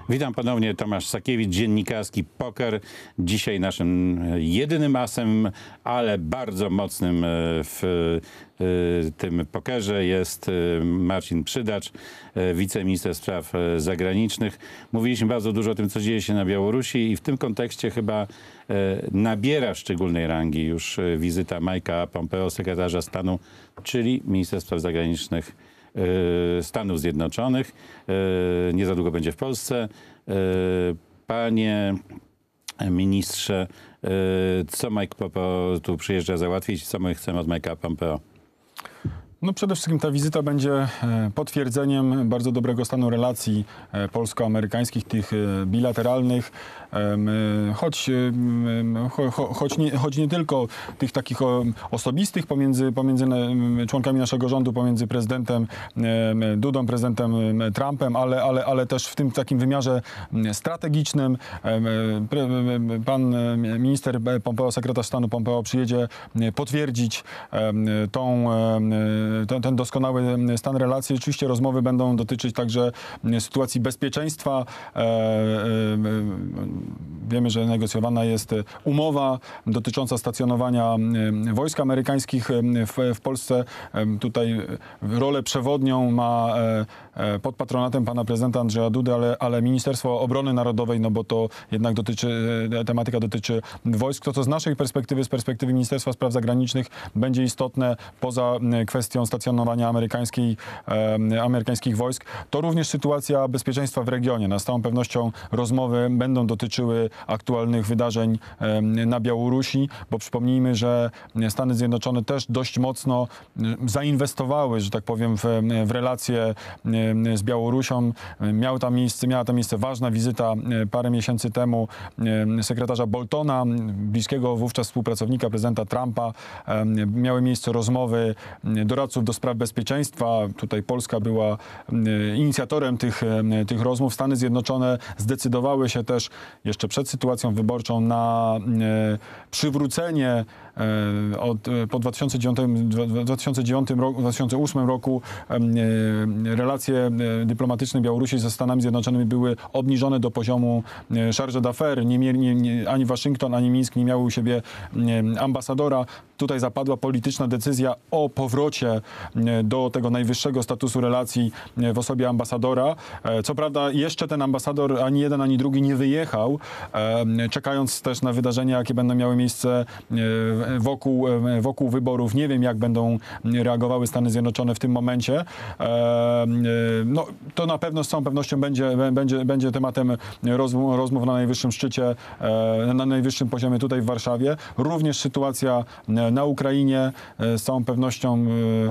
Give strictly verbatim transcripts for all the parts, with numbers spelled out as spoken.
Witam ponownie, Tomasz Sakiewicz, dziennikarski Poker. Dzisiaj naszym jedynym asem, ale bardzo mocnym w tym pokerze jest Marcin Przydacz, wiceminister spraw zagranicznych. Mówiliśmy bardzo dużo o tym, co dzieje się na Białorusi i w tym kontekście chyba nabiera szczególnej rangi już wizyta Mike'a Pompeo, sekretarza stanu, czyli minister spraw zagranicznych Stanów Zjednoczonych. Nie za długo będzie w Polsce. Panie ministrze, co Mike Pompeo tu przyjeżdża załatwić? Co my chcemy od Mike'a Pompeo? No przede wszystkim ta wizyta będzie potwierdzeniem bardzo dobrego stanu relacji polsko-amerykańskich, tych bilateralnych, choć, cho, choć, nie, choć nie tylko tych takich osobistych pomiędzy, pomiędzy członkami naszego rządu, pomiędzy prezydentem Dudą, prezydentem Trumpem, ale, ale, ale też w tym takim wymiarze strategicznym. Pan minister Pompeo, sekretarz stanu Pompeo przyjedzie potwierdzić tą Ten, ten doskonały stan relacji. Oczywiście rozmowy będą dotyczyć także sytuacji bezpieczeństwa. E, e, wiemy, że negocjowana jest umowa dotycząca stacjonowania wojsk amerykańskich w, w Polsce. Tutaj rolę przewodnią ma pod patronatem pana prezydenta Andrzeja Dudy, ale, ale Ministerstwo Obrony Narodowej, no bo to jednak dotyczy, tematyka dotyczy wojsk. To, co z naszej perspektywy, z perspektywy Ministerstwa Spraw Zagranicznych będzie istotne poza kwestią stacjonowania amerykańskiej, e, amerykańskich wojsk, to również sytuacja bezpieczeństwa w regionie. Na z całą pewnością rozmowy będą dotyczyły aktualnych wydarzeń e, na Białorusi, bo przypomnijmy, że Stany Zjednoczone też dość mocno zainwestowały, że tak powiem, w, w relacje e, z Białorusią. Miał tam miejsce, miała tam miejsce ważna wizyta e, parę miesięcy temu e, sekretarza Boltona, bliskiego wówczas współpracownika prezydenta Trumpa. E, miały miejsce rozmowy doradców do spraw bezpieczeństwa. Tutaj Polska była inicjatorem tych, tych rozmów. Stany Zjednoczone zdecydowały się też jeszcze przed sytuacją wyborczą na przywrócenie od, po dwa tysiące dziewiątym, dwa tysiące dziewiątym roku, dwa tysiące ósmym roku relacje dyplomatyczne Białorusi ze Stanami Zjednoczonymi były obniżone do poziomu charge d'affaires. Nie, nie, nie, ani Waszyngton, ani Mińsk nie miały u siebie ambasadora. Tutaj zapadła polityczna decyzja o powrocie do tego najwyższego statusu relacji w osobie ambasadora. Co prawda jeszcze ten ambasador ani jeden, ani drugi nie wyjechał, czekając też na wydarzenia, jakie będą miały miejsce wokół, wokół wyborów. Nie wiem, jak będą reagowały Stany Zjednoczone w tym momencie. No, to na pewno z całą pewnością będzie, będzie, będzie tematem rozmów, rozmów na najwyższym szczycie, na najwyższym poziomie tutaj w Warszawie. Również sytuacja na Ukrainie. Z całą pewnością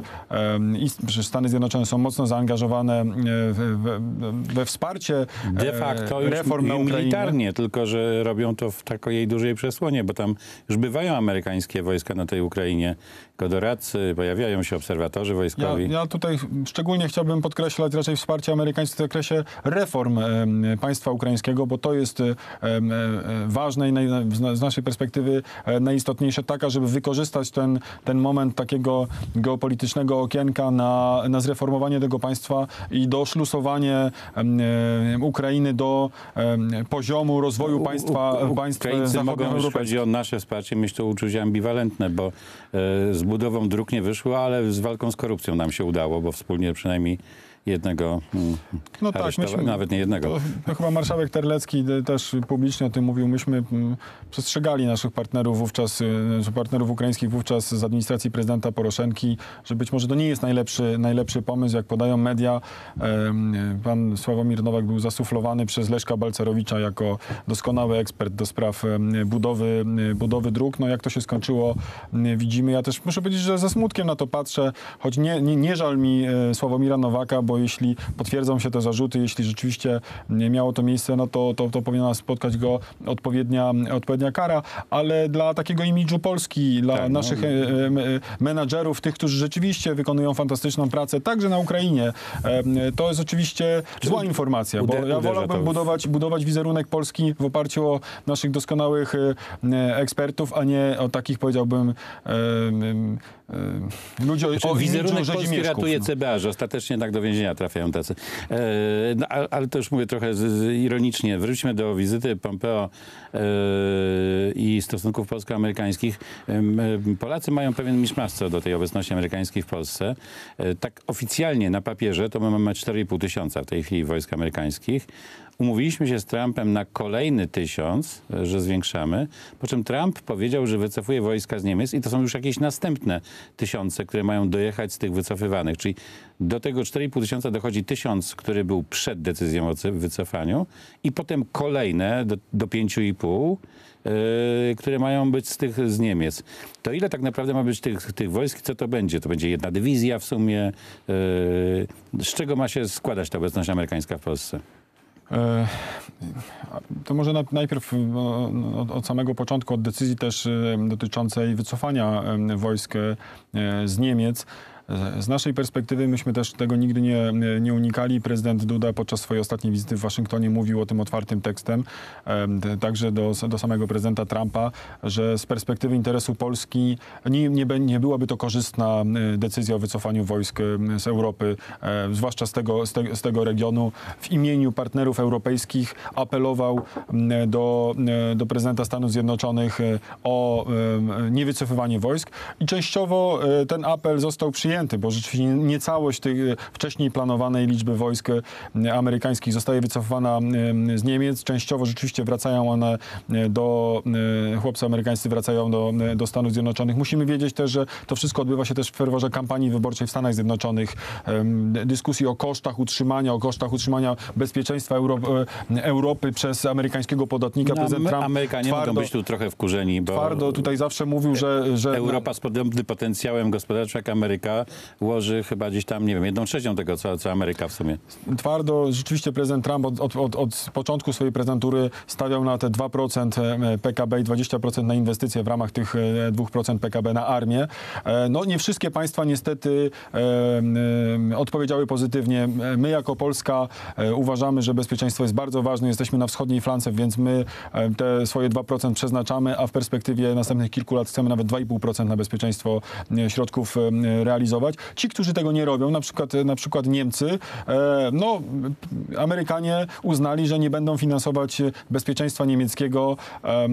i Stany Zjednoczone są mocno zaangażowane we, we wsparcie de facto reform już na Ukrainie. Militarnie, tylko że robią to w takiej dużej przesłonie, bo tam już bywają amerykańskie wojska na tej Ukrainie. Jako doradcy, pojawiają się obserwatorzy wojskowi. Ja, ja tutaj szczególnie chciałbym podkreślać raczej wsparcie amerykańskie w zakresie reform e, państwa ukraińskiego, bo to jest e, e, ważne i naj, z naszej perspektywy e, najistotniejsze, taka, żeby wykorzystać ten, ten moment takiego geopolitycznego okienka na, na zreformowanie tego państwa i doszlusowanie e, Ukrainy do e, poziomu rozwoju państwa, u, u, państw Ukraińcy mogą, jeśli chodzi o nasze wsparcie, mieć to uczucie ambiwalentne, bo e, z budową dróg nie wyszło, ale z walką z korupcją nam się udało, bo wspólnie przynajmniej jednego no tak, myśmy, nawet nie jednego. To, to chyba marszałek Terlecki też publicznie o tym mówił. Myśmy przestrzegali naszych partnerów wówczas, partnerów ukraińskich wówczas z administracji prezydenta Poroszenki, że być może to nie jest najlepszy, najlepszy pomysł, jak podają media. Pan Sławomir Nowak był zasuflowany przez Leszka Balcerowicza jako doskonały ekspert do spraw budowy, budowy dróg. No jak to się skończyło, widzimy. Ja też muszę powiedzieć, że ze smutkiem na to patrzę, choć nie, nie, nie żal mi Sławomira Nowaka, bo jeśli potwierdzą się te zarzuty, jeśli rzeczywiście nie miało to miejsce, no to, to, to powinna spotkać go odpowiednia, odpowiednia kara, ale dla takiego imidżu Polski, dla tak, naszych no. menadżerów, tych, którzy rzeczywiście wykonują fantastyczną pracę, także na Ukrainie, to jest oczywiście zła informacja, bo ja wolałbym budować, budować wizerunek Polski w oparciu o naszych doskonałych ekspertów, a nie o takich, powiedziałbym, ludzi o, Znaczy, o wizerunek Polski Rzezimieszków, ratuje no. C B A, że ostatecznie tak do więzienia trafiają tacy. E, no, ale, ale to już mówię trochę z, z, ironicznie. Wróćmy do wizyty Pompeo e, i stosunków polsko-amerykańskich. E, Polacy mają pewien miszmasz co do tej obecności amerykańskiej w Polsce. E, tak oficjalnie na papierze to my mamy cztery i pół tysiąca w tej chwili wojsk amerykańskich. Umówiliśmy się z Trumpem na kolejny tysiąc, że zwiększamy, po czym Trump powiedział, że wycofuje wojska z Niemiec i to są już jakieś następne tysiące, które mają dojechać z tych wycofywanych. Czyli do tego cztery i pół tysiąca dochodzi tysiąc, który był przed decyzją o wycofaniu i potem kolejne do, do pięciu i pół, yy, które mają być z tych z Niemiec. To ile tak naprawdę ma być tych, tych wojsk? Co to będzie? To będzie jedna dywizja w sumie. Yy, z czego ma się składać ta obecność amerykańska w Polsce? To może najpierw od samego początku, od decyzji też dotyczącej wycofania wojsk z Niemiec. Z naszej perspektywy myśmy też tego nigdy nie, nie unikali. Prezydent Duda podczas swojej ostatniej wizyty w Waszyngtonie mówił o tym otwartym tekstem, także do, do samego prezydenta Trumpa, że z perspektywy interesu Polski nie, nie, nie byłaby to korzystna decyzja o wycofaniu wojsk z Europy, zwłaszcza z tego, z, te, z tego regionu. W imieniu partnerów europejskich apelował do, do prezydenta Stanów Zjednoczonych o niewycofywanie wojsk i częściowo ten apel został przyjęty, bo rzeczywiście nie całość tej wcześniej planowanej liczby wojsk amerykańskich zostaje wycofana z Niemiec. Częściowo rzeczywiście wracają one do, chłopcy amerykańscy wracają do, do Stanów Zjednoczonych. Musimy wiedzieć też, że to wszystko odbywa się też w ferworze kampanii wyborczej w Stanach Zjednoczonych, dyskusji o kosztach utrzymania, o kosztach utrzymania bezpieczeństwa Euro, Europy przez amerykańskiego podatnika. No, Prezydent Trump Amerykanie twardo, mogą być tu trochę wkurzeni, bo twardo tutaj zawsze mówił, że... że Europa z podobnym potencjałem gospodarczym jak Ameryka ułoży chyba gdzieś tam, nie wiem, jedną trzecią tego, co, co Ameryka w sumie. Twardo, rzeczywiście prezydent Trump od, od, od, od początku swojej prezydentury stawiał na te dwa procent P K B i dwadzieścia procent na inwestycje w ramach tych dwa procent P K B na armię. No nie wszystkie państwa niestety e, e, odpowiedziały pozytywnie. My jako Polska e, uważamy, że bezpieczeństwo jest bardzo ważne. Jesteśmy na wschodniej flance, więc my e, te swoje dwa procent przeznaczamy, a w perspektywie następnych kilku lat chcemy nawet dwa i pół procent na bezpieczeństwo e, środków e, realizować. Ci, którzy tego nie robią, na przykład, na przykład Niemcy, e, no Amerykanie uznali, że nie będą finansować bezpieczeństwa niemieckiego e, e,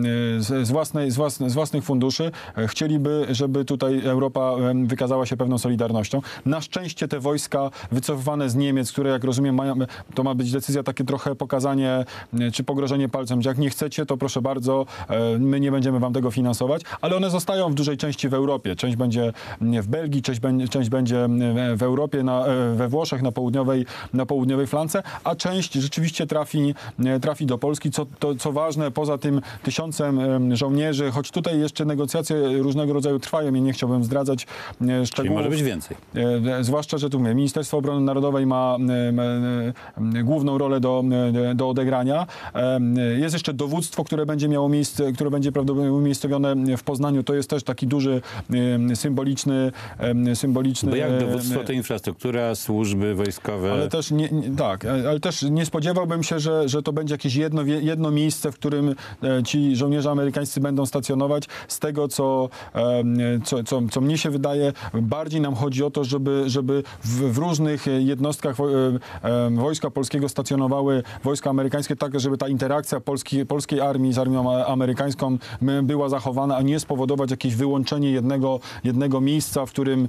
z, z, własnej, z, własne, z własnych funduszy. E, chcieliby, żeby tutaj Europa e, wykazała się pewną solidarnością. Na szczęście te wojska wycofywane z Niemiec, które jak rozumiem mają, to ma być decyzja, takie trochę pokazanie e, czy pogrożenie palcem, że jak nie chcecie, to proszę bardzo, e, my nie będziemy wam tego finansować, ale one zostają w dużej części w Europie. Część będzie w Belgii, część będzie Część będzie w Europie, na, we Włoszech, na południowej, na południowej flance, a część rzeczywiście trafi, trafi do Polski. Co, to, co ważne, poza tym tysiącem żołnierzy, choć tutaj jeszcze negocjacje różnego rodzaju trwają i nie chciałbym zdradzać szczegółów. Czyli może być więcej. Zwłaszcza, że tu mówię, Ministerstwo Obrony Narodowej ma, ma główną rolę do, do odegrania. Jest jeszcze dowództwo, które będzie miało miejsce, które będzie prawdopodobnie umiejscowione w Poznaniu. To jest też taki duży, symboliczny, symboliczny Bo jak dowództwo to infrastruktura, służby wojskowe. Ale też nie, nie, tak, ale też nie spodziewałbym się, że, że to będzie jakieś jedno, jedno miejsce, w którym ci żołnierze amerykańscy będą stacjonować. Z tego, co, co, co, co mnie się wydaje, bardziej nam chodzi o to, żeby, żeby w, w różnych jednostkach Wojska Polskiego stacjonowały wojska amerykańskie, tak żeby ta interakcja Polski, polskiej armii z armią amerykańską była zachowana, a nie spowodować jakieś wyłączenie jednego, jednego miejsca, w którym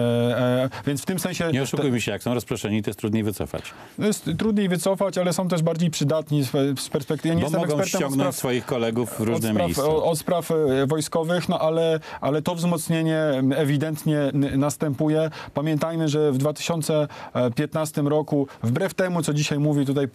E, więc w tym sensie... Nie oszukujmy się, jak są rozproszeni, to jest trudniej wycofać. Jest trudniej wycofać, ale są też bardziej przydatni z, z perspektywy... Ja nie Bo jestem mogą ekspertem ściągnąć spraw, swoich kolegów w różne od spraw, miejsca. Od spraw wojskowych, no ale, ale to wzmocnienie ewidentnie następuje. Pamiętajmy, że w dwa tysiące piętnastym roku, wbrew temu, co dzisiaj mówi tutaj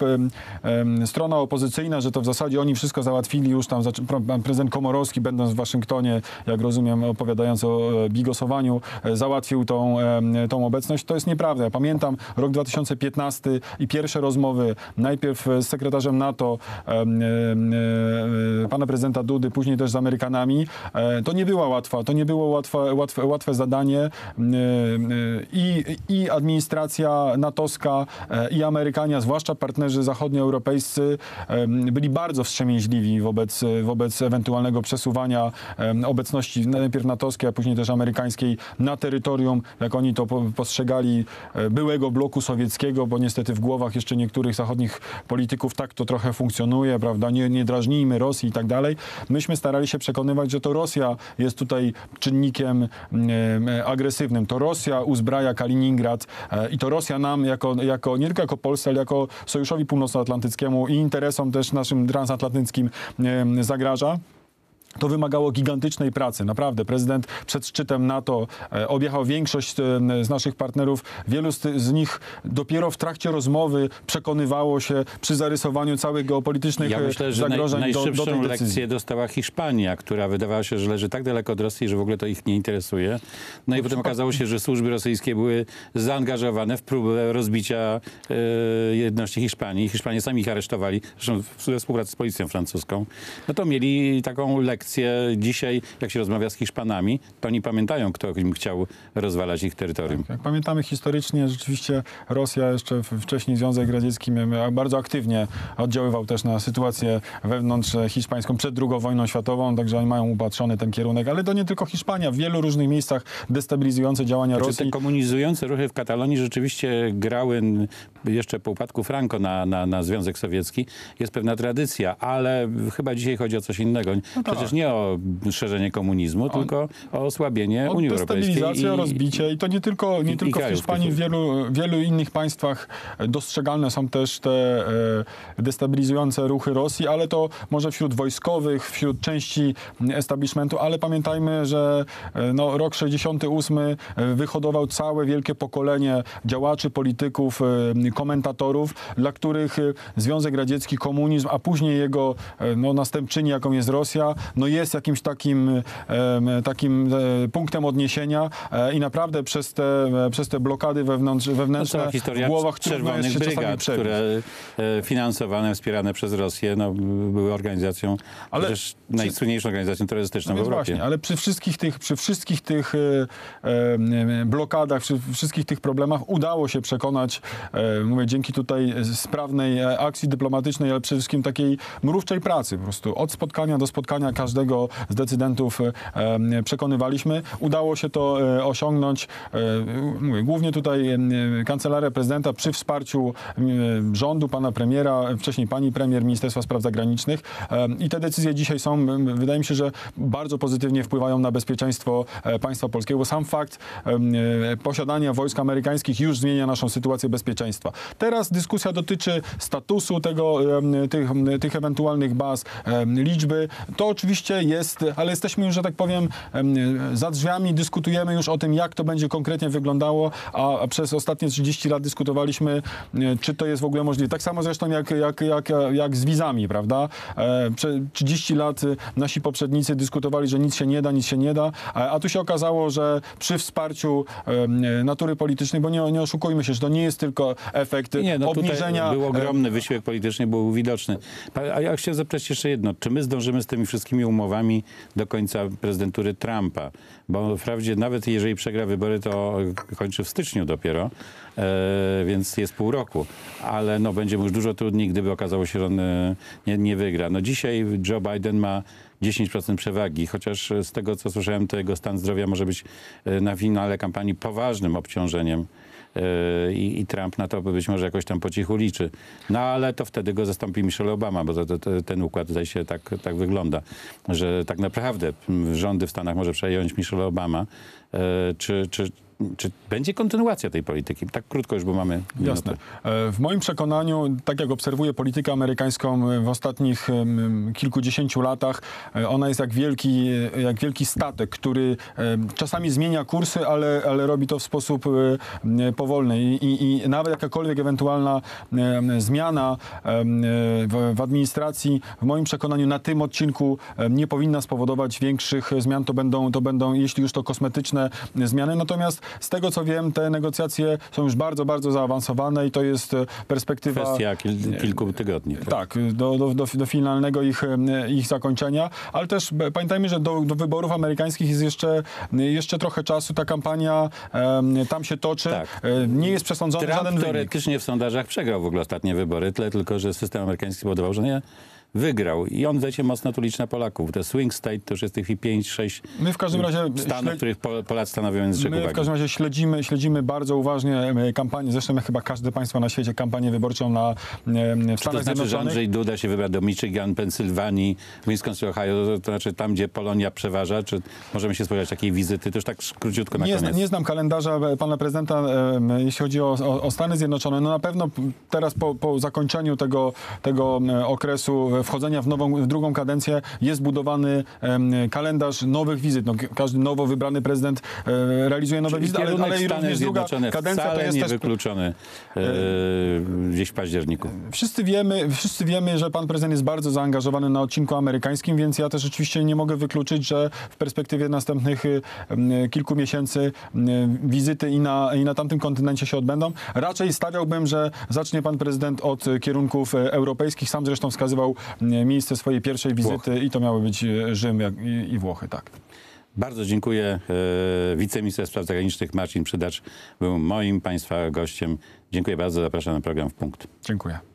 strona opozycyjna, że to w zasadzie oni wszystko załatwili już tam, prezydent Komorowski, będąc w Waszyngtonie, jak rozumiem, opowiadając o bigosowaniu, załatwili załatwił tą, tą obecność. To jest nieprawda. Ja pamiętam rok dwa tysiące piętnasty i pierwsze rozmowy najpierw z sekretarzem NATO pana prezydenta Dudy, później też z Amerykanami. To nie była łatwa, to nie było łatwe, łatwe, łatwe zadanie i, i administracja natowska i Amerykanie, zwłaszcza partnerzy zachodnioeuropejscy, byli bardzo wstrzemięźliwi wobec, wobec ewentualnego przesuwania obecności najpierw natowskiej, a później też amerykańskiej na terytorium, jak oni to postrzegali, byłego bloku sowieckiego, bo niestety w głowach jeszcze niektórych zachodnich polityków tak to trochę funkcjonuje, prawda, nie, nie drażnijmy Rosji i tak dalej. Myśmy starali się przekonywać, że to Rosja jest tutaj czynnikiem agresywnym. To Rosja uzbraja Kaliningrad i to Rosja nam jako, jako nie tylko jako Polsce, ale jako Sojuszowi Północnoatlantyckiemu i interesom też naszym transatlantyckim zagraża. To wymagało gigantycznej pracy. Naprawdę. Prezydent przed szczytem NATO e, objechał większość e, z naszych partnerów. Wielu z, ty, z nich dopiero w trakcie rozmowy przekonywało się przy zarysowaniu całych geopolitycznych ja myślę, że zagrożeń naj, do, do najszybszą tej decyzji. lekcję dostała Hiszpania, która wydawała się, że leży tak daleko od Rosji, że w ogóle to ich nie interesuje. No i no, potem okazało się, że służby rosyjskie były zaangażowane w próbę rozbicia e, jedności Hiszpanii. Hiszpanie sami ich aresztowali, zresztą we współpracy z policją francuską. No to mieli taką lekcję. Dzisiaj, jak się rozmawia z Hiszpanami, to oni pamiętają, kto im chciał rozwalać ich terytorium. Tak, jak pamiętamy historycznie, rzeczywiście Rosja, jeszcze wcześniej Związek Radziecki bardzo aktywnie oddziaływał też na sytuację wewnątrz hiszpańską przed drugą wojną światową, także oni mają upatrzony ten kierunek, ale to nie tylko Hiszpania, w wielu różnych miejscach destabilizujące działania znaczy, Rosji. Te komunizujące ruchy w Katalonii rzeczywiście grały jeszcze po upadku Franco na, na, na Związek Sowiecki. Jest pewna tradycja, ale chyba dzisiaj chodzi o coś innego. No Przecież tak. nie o szerzenie komunizmu, o, tylko o osłabienie o Unii Europejskiej. Destabilizację, rozbicie i to nie tylko, nie i, tylko i w Hiszpanii, w wielu, wielu innych państwach dostrzegalne są też te e, destabilizujące ruchy Rosji, ale to może wśród wojskowych, wśród części establishmentu, ale pamiętajmy, że e, no, rok sześćdziesiąty ósmy wyhodował całe wielkie pokolenie działaczy, polityków, e, komentatorów, dla których Związek Radziecki, komunizm, a później jego e, no, następczyni, jaką jest Rosja, no jest jakimś takim, e, takim e, punktem odniesienia e, i naprawdę przez te, e, przez te blokady wewnątrz, wewnętrzne no historia w głowach czerwonych brygad, które e, finansowane, wspierane przez Rosję, no, były organizacją, ale przecież przy, najsłynniejszą organizacją terrorystyczną no w Europie. Właśnie, ale przy wszystkich tych, przy wszystkich tych e, e, blokadach, przy wszystkich tych problemach udało się przekonać, e, mówię, dzięki tutaj sprawnej akcji dyplomatycznej, ale przede wszystkim takiej mrówczej pracy, po prostu od spotkania do spotkania każdego z decydentów e, przekonywaliśmy. Udało się to e, osiągnąć, e, mówię, głównie tutaj e, Kancelaria Prezydenta przy wsparciu e, rządu, pana premiera, wcześniej pani premier, Ministerstwa Spraw Zagranicznych e, i te decyzje dzisiaj są, wydaje mi się, że bardzo pozytywnie wpływają na bezpieczeństwo e, państwa polskiego, bo sam fakt e, posiadania wojsk amerykańskich już zmienia naszą sytuację bezpieczeństwa. Teraz dyskusja dotyczy statusu tego, e, tych, tych ewentualnych baz, e, liczby. To oczywiście jest, ale jesteśmy już, że tak powiem, za drzwiami, dyskutujemy już o tym, jak to będzie konkretnie wyglądało, a przez ostatnie trzydzieści lat dyskutowaliśmy, czy to jest w ogóle możliwe. Tak samo zresztą jak, jak, jak, jak z wizami, prawda? trzydzieści lat nasi poprzednicy dyskutowali, że nic się nie da, nic się nie da, a tu się okazało, że przy wsparciu natury politycznej, bo nie, nie oszukujmy się, że to nie jest tylko efekt nie, no obniżenia... Był ogromny wysiłek polityczny, był widoczny. A ja chciałem zapytać jeszcze jedno. Czy my zdążymy z tymi wszystkimi umowami do końca prezydentury Trumpa? Bo wprawdzie nawet jeżeli przegra wybory, to kończy w styczniu dopiero, e, więc jest pół roku. Ale no, będzie mu już dużo trudniej, gdyby okazało się, że on e, nie, nie wygra. No dzisiaj Joe Biden ma dziesięć procent przewagi, chociaż z tego, co słyszałem, to jego stan zdrowia może być e, na finale kampanii poważnym obciążeniem. I, i Trump na to być może jakoś tam po cichu liczy. No ale to wtedy go zastąpi Michelle Obama, bo to, to, to, ten układ zdaje się tak, tak wygląda, że tak naprawdę rządy w Stanach może przejąć Michelle Obama. Czy, czy czy będzie kontynuacja tej polityki? Tak krótko już, bo mamy Jasne. W moim przekonaniu, tak jak obserwuję politykę amerykańską w ostatnich kilkudziesięciu latach, ona jest jak wielki, jak wielki statek, który czasami zmienia kursy, ale, ale robi to w sposób powolny. I, i, i nawet jakakolwiek ewentualna zmiana w, w administracji, w moim przekonaniu na tym odcinku nie powinna spowodować większych zmian. To będą, to będą, jeśli już to kosmetyczne zmiany. Natomiast z tego, co wiem, te negocjacje są już bardzo, bardzo zaawansowane i to jest perspektywa... Kwestia kil, kilku tygodni. Tak, tak do, do, do, do finalnego ich, ich zakończenia, ale też pamiętajmy, że do, do wyborów amerykańskich jest jeszcze, jeszcze trochę czasu. Ta kampania um, tam się toczy. Tak. Nie jest przesądzony Trump żaden wynik. teoretycznie w sondażach przegrał w ogóle ostatnie wybory, tyle tylko, że system amerykański spowodował, że nie wygrał. I on, wiecie, mocno tu liczy na Polaków. Te swing state to już jest w tej chwili pięć, sześć My w każdym razie stanów, śled... których Polacy stanowią język My uwagi. w każdym razie śledzimy, śledzimy bardzo uważnie kampanię, zresztą jak chyba każde państwo na świecie, kampanię wyborczą na, w Stanach Czy to znaczy, Zjednoczonych. że Andrzej Duda się wybrał do Michigan, Pensylwanii, Wisconsin, Ohio, to znaczy tam, gdzie Polonia przeważa? Czy możemy się spodziewać takiej wizyty? To już tak króciutko na nie, koniec. Nie znam kalendarza pana prezydenta, jeśli chodzi o, o, o Stany Zjednoczone. No na pewno teraz po, po zakończeniu tego, tego okresu wchodzenia w nową w drugą kadencję jest budowany um, kalendarz nowych wizyt. No, każdy nowo wybrany prezydent e, realizuje nowe Czyli wizyty, ale, ale i również druga kadencja wcale to jest nie też... wykluczony e, gdzieś w październiku. Wszyscy wiemy, wszyscy wiemy, że pan prezydent jest bardzo zaangażowany na odcinku amerykańskim, więc ja też oczywiście nie mogę wykluczyć, że w perspektywie następnych e, kilku miesięcy e, wizyty i na, i na tamtym kontynencie się odbędą. Raczej stawiałbym, że zacznie pan prezydent od kierunków europejskich. Sam zresztą wskazywał miejsce swojej pierwszej wizyty Włochy. I to miały być Rzym jak, i, i Włochy, tak. Bardzo dziękuję. E, wiceminister spraw zagranicznych Marcin Przydacz był moim państwa gościem. Dziękuję bardzo. Zapraszam na program W Punkt. Dziękuję.